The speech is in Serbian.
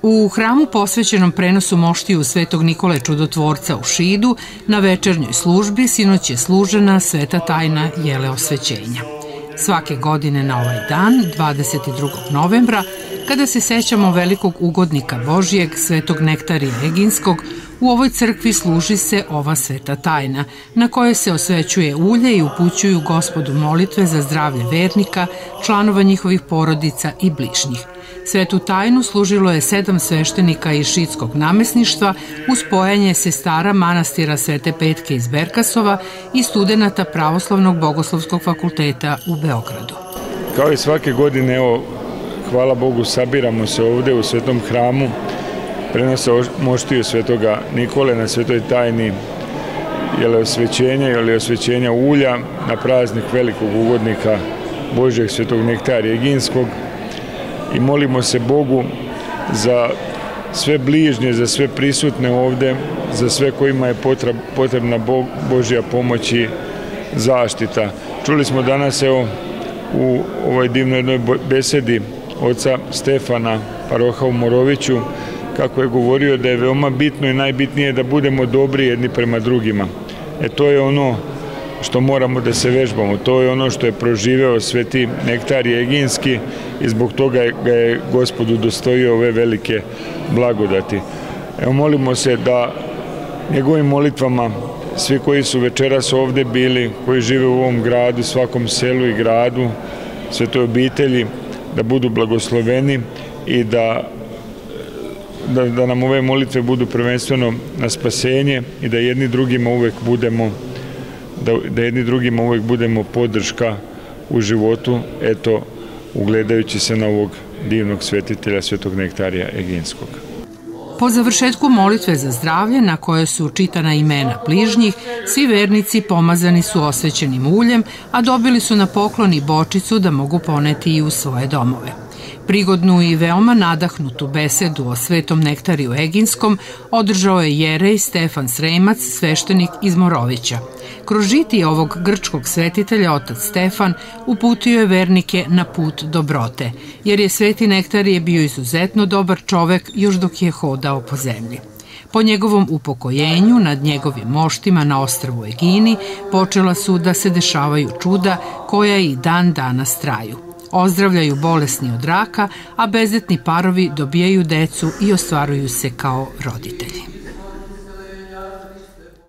U hramu posvećenom prenosu moštiju Svetog Nikole Čudotvorca u Šidu na večernjoj službi sinoć je služena Sveta tajna jele osvećenja. Svake godine na ovaj dan, 22. novembra, kada se sećamo velikog ugodnika Božijeg, Svetog Nektarija Eginskog, u ovoj crkvi služi se ova sveta tajna, na kojoj se osvećuje ulje i upućuju Gospodu molitve za zdravlje vernika, članova njihovih porodica i bližnjih. Svetu tajnu služilo je 7 sveštenika iz šidskog namesništva uz spojanje sestara manastira Svete Petke iz Berkasova i studenata Pravoslavnog bogoslovskog fakulteta u Beogradu. Kao i svake godine, evo, hvala Bogu, sabiramo se ovde u Svetom hramu, prenosa moštiju Svetoga Nikole na Svetoj tajni jele osvećenja ulja na praznik velikog ugodnika Božijeg Svetog Nektarija Eginskog i molimo se Bogu za sve bližnje, za sve prisutne ovde, za sve kojima je potrebna Božja pomoć i zaštita. Čuli smo danas, evo, u ovoj divnoj jednoj besedi oca Stefana, paroha u Moroviću, kako je govorio da je veoma bitno i najbitnije da budemo dobri jedni prema drugima. To je ono što moramo da se vežbamo, to je ono što je proživeo Sveti Nektarije Eginski i zbog toga ga je Gospod udostojio ove velike blagodati. Evo, molimo se da njegovim molitvama svi koji su večeras ovde bili, koji žive u ovom gradu, svakom selu i gradu, svetoj obitelji, da budu blagosloveni i da nam ove molitve budu prvenstveno na spasenje i da jedni drugima uvek budemo podrška u životu, eto, ugledajući se na ovog divnog svetitelja Svetog Nektarija Eginskog. Po završetku molitve za zdravlje, na koje su čitana imena bližnjih, svi vernici pomazani su osvećenim uljem, a dobili su na poklon i bočicu da mogu poneti i u svoje domove. Prigodnu i veoma nadahnutu besedu o Svetom Nektariju Eginskom održao je jerej Stefan Sremac, sveštenik iz Morovića. Kroz žitije ovog grčkog svetitelja otac Stefan uputio je vernike na put dobrote, jer je Sveti Nektarije bio izuzetno dobar čovek još dok je hodao po zemlji. Po njegovom upokojenju nad njegovim moštima na ostrvu Egini počela su da se dešavaju čuda koja i dan danas traju. Ozdravljaju bolesni od raka, a bezdetni parovi dobijaju decu i ostvaruju se kao roditelji.